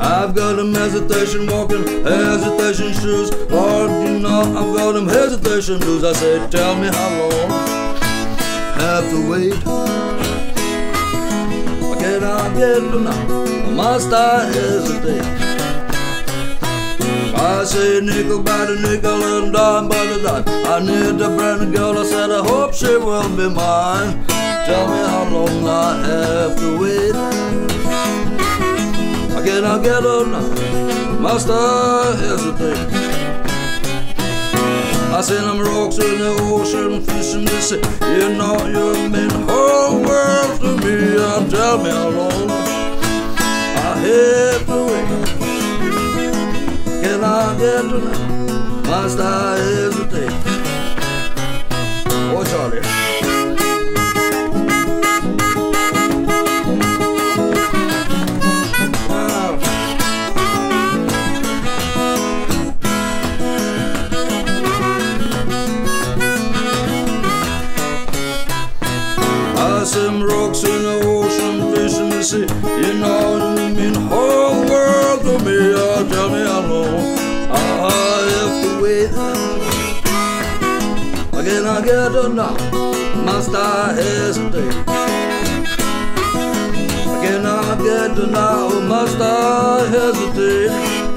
I've got them hesitation walking, hesitation shoes. Lord, you know I've got them hesitation blues. I said, tell me how long I have to wait. Can I get them now? Must I hesitate? I say nickel by the nickel and dime by the dime. I need a brand new girl, I said I hope she will be mine. Tell me how long I have to wait. Can I get her now? Must I hesitate? I seen them rocks in the ocean, fish in the sea. You know you mean the whole world to me. And tell me how long I have to wait. Can I get her now? Must I hesitate? Oh, Charlie. Some rocks in the ocean, fish in the sea. You know you mean the whole world to me. Oh, tell me how long I have to wait. Can I get her now? Must I hesitate? Can I get her now? Must I hesitate?